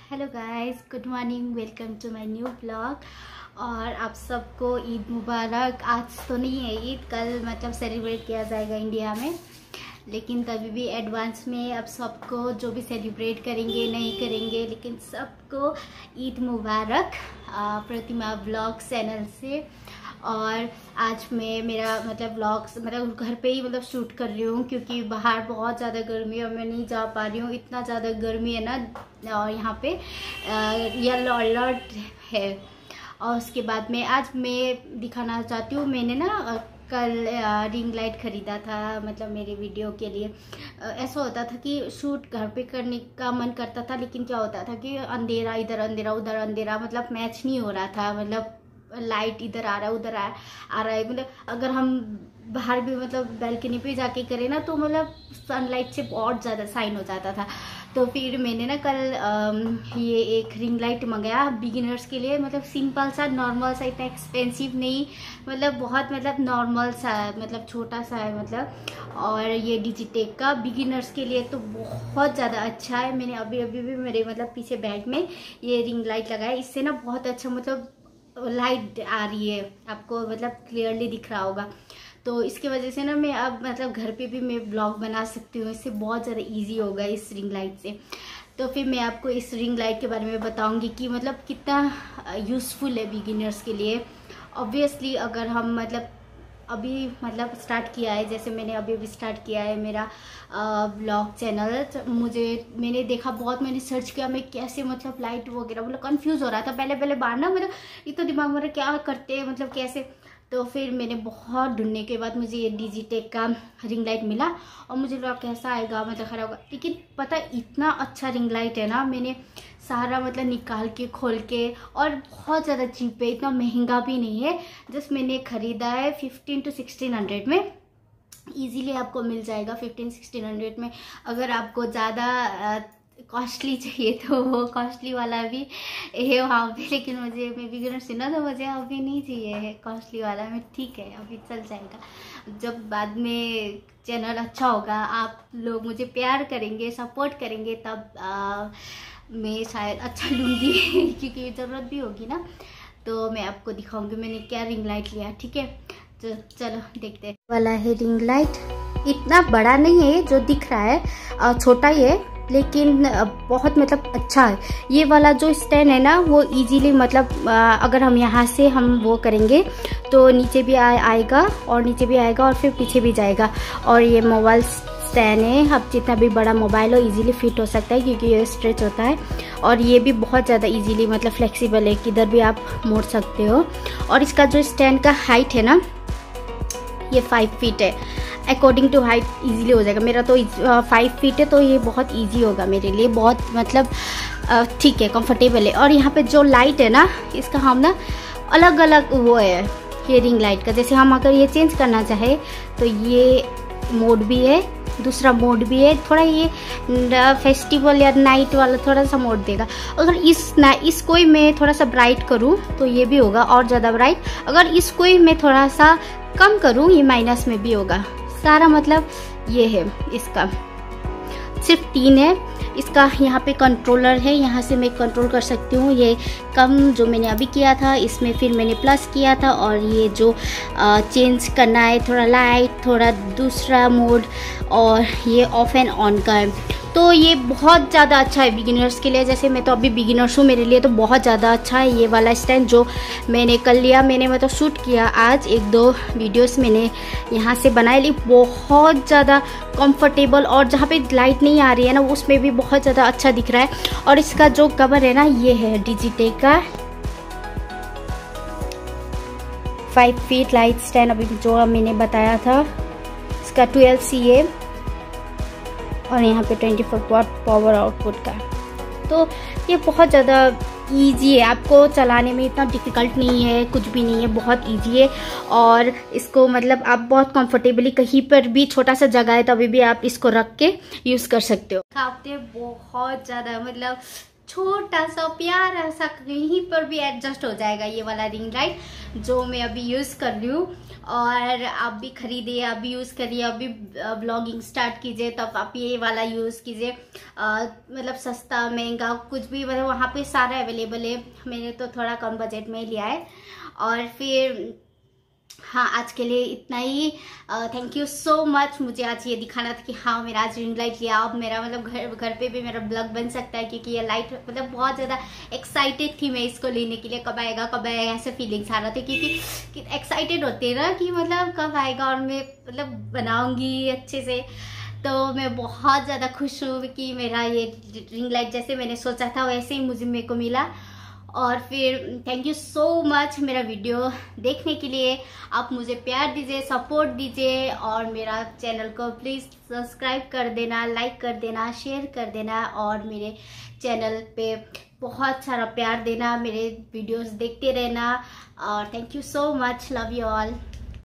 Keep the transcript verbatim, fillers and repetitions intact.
Hello guys, good morning, welcome to my new blog. और आप सबको ईद मुबारक। आज तो नहीं है ईद, कल मतलब सेलिब्रेट किया जाएगा इंडिया में, लेकिन तभी भी एडवांस में अब सबको जो भी सेलिब्रेट करेंगे नहीं करेंगे, लेकिन सबको ईद मुबारक प्रतिमा ब्लॉग चैनल से। और आज मैं मेरा मतलब ब्लॉग्स मतलब घर पे ही मतलब शूट कर रही हूँ, क्योंकि बाहर बहुत ज़्यादा गर्मी है और मैं नहीं जा पा रही हूँ। इतना ज़्यादा गर्मी है ना, और यहाँ पे येलो अलर्ट है। और उसके बाद में आज मैं दिखाना चाहती हूँ, मैंने ना कल रिंग लाइट ख़रीदा था, मतलब मेरे वीडियो के लिए। ऐसा होता था कि शूट घर पे करने का मन करता था, लेकिन क्या होता था कि अंधेरा, इधर अंधेरा उधर अंधेरा, मतलब मैच नहीं हो रहा था। मतलब लाइट इधर आ रहा है उधर आ, आ रहा है, मतलब अगर हम बाहर भी मतलब बैल्कनी पे जाके करें ना, तो मतलब सनलाइट से बहुत ज़्यादा साइन हो जाता था। तो फिर मैंने ना कल आ, ये एक रिंग लाइट मंगाया बिगिनर्स के लिए। मतलब सिंपल सा, नॉर्मल सा, इतना एक्सपेंसिव नहीं, मतलब बहुत मतलब नॉर्मल सा है, मतलब छोटा सा है मतलब। और ये डिजिटेक का बिगिनर्स के लिए तो बहुत ज़्यादा अच्छा है। मैंने अभी अभी भी मेरे मतलब पीछे बैग में ये रिंग लाइट लगाया। इससे ना बहुत अच्छा मतलब लाइट आ रही है, आपको मतलब क्लियरली दिख रहा होगा। तो इसकी वजह से ना मैं अब मतलब घर पे भी मैं ब्लॉग बना सकती हूँ। इससे बहुत ज़्यादा इजी होगा इस रिंग लाइट से। तो फिर मैं आपको इस रिंग लाइट के बारे में बताऊंगी कि मतलब कितना यूज़फुल है बिगिनर्स के लिए। ऑब्वियसली अगर हम मतलब अभी मतलब स्टार्ट किया है, जैसे मैंने अभी अभी स्टार्ट किया है मेरा ब्लॉग चैनल, तो मुझे मैंने देखा बहुत, मैंने सर्च किया मैं कैसे मतलब लाइट वगैरह, मतलब कंफ्यूज हो रहा था पहले पहले बार ना, मतलब ये तो दिमाग में क्या करते हैं मतलब कैसे। तो फिर मैंने बहुत ढूंढने के बाद मुझे ये डिजिटेक का रिंग लाइट मिला, और मुझे लगा कैसा आएगा, मतलब खराब होगा, लेकिन पता इतना अच्छा रिंग लाइट है ना। मैंने सारा मतलब निकाल के खोल के, और बहुत ज़्यादा चीप है, इतना महंगा भी नहीं है। जस्ट मैंने ख़रीदा है फिफ्टीन टू सिक्सटीन हंड्रेड में, इजीली आपको मिल जाएगा फिफ्टीन सिक्सटीन हंड्रेड में। अगर आपको ज़्यादा कॉस्टली चाहिए तो वो कॉस्टली वाला भी है वहाँ पे, लेकिन मुझे मैं बिगिनर से ना, तो मुझे अभी नहीं चाहिए है कॉस्टली वाला। मैं ठीक है, अभी चल जाएगा। जब बाद में चैनल अच्छा होगा, आप लोग मुझे प्यार करेंगे, सपोर्ट करेंगे, तब आ, मैं शायद अच्छा लूँगी क्योंकि ज़रूरत भी होगी ना। तो मैं आपको दिखाऊंगी मैंने क्या रिंग लाइट लिया, ठीक है। तो चलो देखते हैं। वाला है रिंग लाइट, इतना बड़ा नहीं है जो दिख रहा है, छोटा ही है, लेकिन बहुत मतलब अच्छा है। ये वाला जो स्टैंड है ना, वो इजीली मतलब अगर हम यहाँ से हम वो करेंगे तो नीचे भी आ, आएगा और नीचे भी आएगा और फिर पीछे भी जाएगा। और ये मोबाइल स्टैंड है, अब जितना भी बड़ा मोबाइल हो इजीली फिट हो सकता है, क्योंकि ये स्ट्रेच होता है। और ये भी बहुत ज़्यादा इजीली मतलब फ्लेक्सिबल है, किधर भी आप मोड़ सकते हो। और इसका जो स्टैंड का हाइट है ना, ये फाइव फीट है। अकॉर्डिंग टू हाइट इजीली हो जाएगा। मेरा तो फाइव फीट है, तो ये बहुत इजी होगा मेरे लिए, बहुत मतलब ठीक है, कंफर्टेबल है। और यहाँ पे जो लाइट है ना, इसका हम ना अलग अलग वो है ये रिंग लाइट का। जैसे हम अगर ये चेंज करना चाहे तो ये मोड भी है, दूसरा मोड भी है। थोड़ा ये फेस्टिवल या नाइट वाला थोड़ा सा मोड देगा। अगर इस ना इसको ही मैं थोड़ा सा ब्राइट करूँ तो ये भी होगा और ज़्यादा ब्राइट। अगर इसको ही मैं थोड़ा सा कम करूँ, ये माइनस में भी होगा। सारा मतलब ये है, इसका सिर्फ तीन है। इसका यहाँ पे कंट्रोलर है, यहाँ से मैं कंट्रोल कर सकती हूँ। ये कम जो मैंने अभी किया था, इसमें फिर मैंने प्लस किया था। और ये जो आ, चेंज करना है, थोड़ा लाइट, थोड़ा दूसरा मोड, और ये ऑफ एंड ऑन का है। तो ये बहुत ज़्यादा अच्छा है बिगिनर्स के लिए। जैसे मैं तो अभी बिगिनर्स हूँ, मेरे लिए तो बहुत ज़्यादा अच्छा है ये वाला स्टैंड जो मैंने कल लिया। मैंने मतलब शूट किया आज, एक दो वीडियोस मैंने यहाँ से बनाए, ली बहुत ज़्यादा कंफर्टेबल। और जहाँ पे लाइट नहीं आ रही है ना, उसमें भी बहुत ज़्यादा अच्छा दिख रहा है। और इसका जो कवर है ना, ये है डिजिटेक का फाइव फीट लाइट स्टैंड, अभी जो मैंने बताया था। इसका ट्वेल्व सी है, और यहाँ पे twenty four watt power output का। तो ये बहुत ज़्यादा इजी है, आपको चलाने में इतना डिफ़िकल्ट नहीं है, कुछ भी नहीं है, बहुत इजी है। और इसको मतलब आप बहुत कंफर्टेबली कहीं पर भी, छोटा सा जगह है तभी भी आप इसको रख के यूज़ कर सकते हो। खाते बहुत ज़्यादा मतलब छोटा सा प्यारा सा कहीं पर भी एडजस्ट हो जाएगा ये वाला रिंग लाइट जो मैं अभी यूज़ कर रही हूँ। और आप भी खरीदिए, अभी यूज़ करिए, अभी ब्लॉगिंग स्टार्ट कीजिए तब आप ये वाला यूज़ कीजिए। मतलब सस्ता महंगा कुछ भी, मतलब वहाँ पे सारा अवेलेबल है। मैंने तो थोड़ा कम बजट में लिया है। और फिर हाँ, आज के लिए इतना ही। Thank you so much. मुझे आज ये दिखाना था कि हाँ मेरा आज रिंग लाइट लिया। अब मेरा मतलब घर घर पे भी मेरा ब्लॉग बन सकता है, क्योंकि ये लाइट मतलब बहुत ज़्यादा एक्साइटेड थी मैं इसको लेने के लिए। कब आएगा कब आएगा ऐसे फीलिंग्स आ रहा था, क्योंकि एक्साइटेड होते ना कि मतलब कब आएगा और मैं मतलब बनाऊँगी अच्छे से। तो मैं बहुत ज़्यादा खुश हूँ कि मेरा ये रिंग लाइट जैसे मैंने सोचा था वैसे ही मुझे मेरे को मिला। और फिर थैंक यू सो मच मेरा वीडियो देखने के लिए। आप मुझे प्यार दीजिए, सपोर्ट दीजिए और मेरा चैनल को प्लीज़ सब्सक्राइब कर देना, लाइक कर देना, शेयर कर देना और मेरे चैनल पे बहुत सारा प्यार देना, मेरे वीडियोस देखते रहना। और thank you so much, love you all.